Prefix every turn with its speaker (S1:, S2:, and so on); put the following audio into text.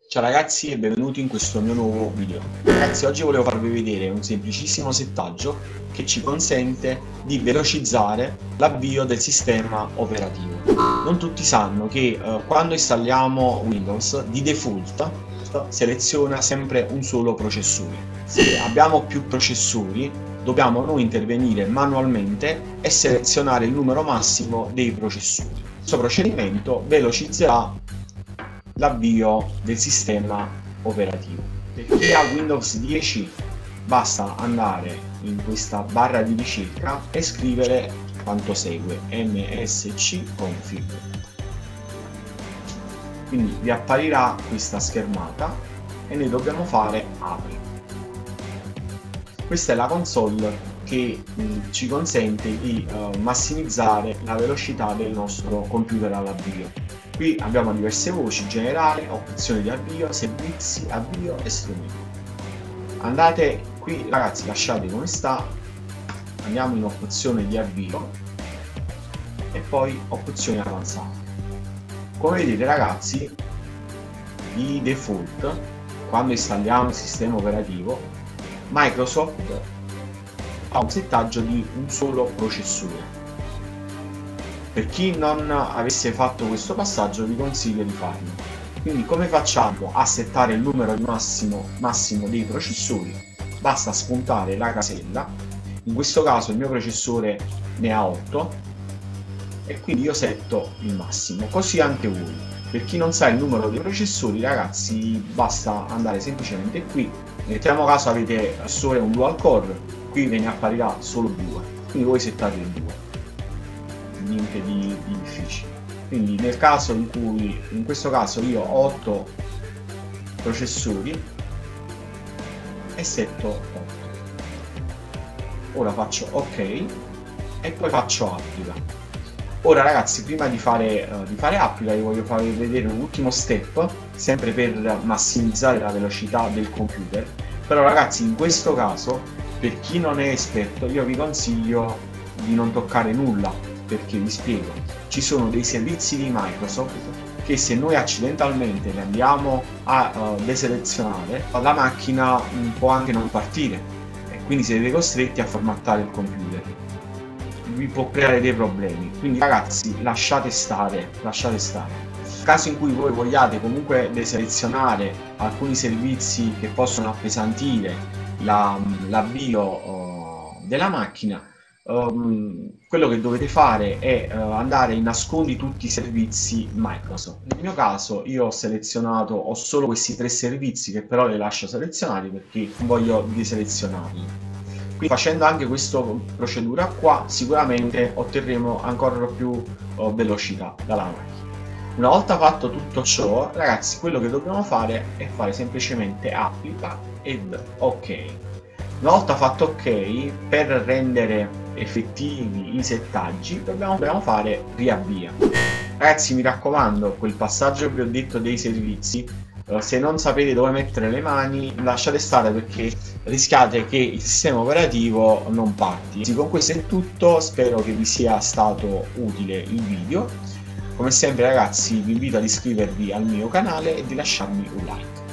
S1: Ciao ragazzi e benvenuti in questo mio nuovo video. Ragazzi, oggi volevo farvi vedere un semplicissimo settaggio che ci consente di velocizzare l'avvio del sistema operativo. Non tutti sanno che quando installiamo Windows di default seleziona sempre un solo processore. Se abbiamo più processori dobbiamo noi intervenire manualmente e selezionare il numero massimo dei processori. Questo procedimento velocizzerà l'avvio del sistema operativo. Per chi ha Windows 10 basta andare in questa barra di ricerca e scrivere quanto segue: mscconfig. Quindi vi apparirà questa schermata e noi dobbiamo fare apri. Questa è la console che ci consente di massimizzare la velocità del nostro computer all'avvio. Qui abbiamo diverse voci: generale, opzioni di avvio, servizi, avvio e strumenti. Andate qui ragazzi, lasciate come sta, andiamo in opzione di avvio e poi opzioni avanzate. Come vedete ragazzi, di default quando installiamo il sistema operativo Microsoft ha un settaggio di un solo processore. Per chi non avesse fatto questo passaggio vi consiglio di farlo. Quindi come facciamo a settare il numero massimo dei processori? Basta spuntare la casella. In questo caso il mio processore ne ha 8 e quindi io setto il massimo, così anche voi. Per chi non sa il numero dei processori ragazzi basta andare semplicemente qui, mettiamo caso avete solo un dual core, qui ve ne apparirà solo 2, quindi voi settate il 2. Niente di difficile. Quindi nel caso in cui, in questo caso io ho 8 processori e setto 8. Ora faccio ok e poi faccio applica. Ora ragazzi, prima di fare applica vi voglio far vedere un ultimo step, sempre per massimizzare la velocità del computer. Però ragazzi, in questo caso per chi non è esperto io vi consiglio di non toccare nulla, perché vi spiego: ci sono dei servizi di Microsoft che se noi accidentalmente li andiamo a deselezionare, la macchina può anche non partire e quindi siete costretti a formattare il computer, vi può creare dei problemi. Quindi ragazzi lasciate stare. Nel caso in cui voi vogliate comunque deselezionare alcuni servizi che possono appesantire l'avvio della macchina, quello che dovete fare è andare in nascondi tutti i servizi Microsoft. Nel mio caso io ho solo questi 3 servizi che però li lascio selezionati perché non voglio deselezionarli. Quindi facendo anche questa procedura qua sicuramente otterremo ancora più velocità dalla macchina. Una volta fatto tutto ciò ragazzi, quello che dobbiamo fare è fare semplicemente applica ed ok. Una volta fatto ok, per rendere effettivi i settaggi dobbiamo fare riavvia. Ragazzi, mi raccomando, quel passaggio che vi ho detto dei servizi, se non sapete dove mettere le mani lasciate stare, perché rischiate che il sistema operativo non parti. Con questo è tutto, spero che vi sia stato utile il video. Come sempre ragazzi vi invito ad iscrivervi al mio canale e di lasciarmi un like.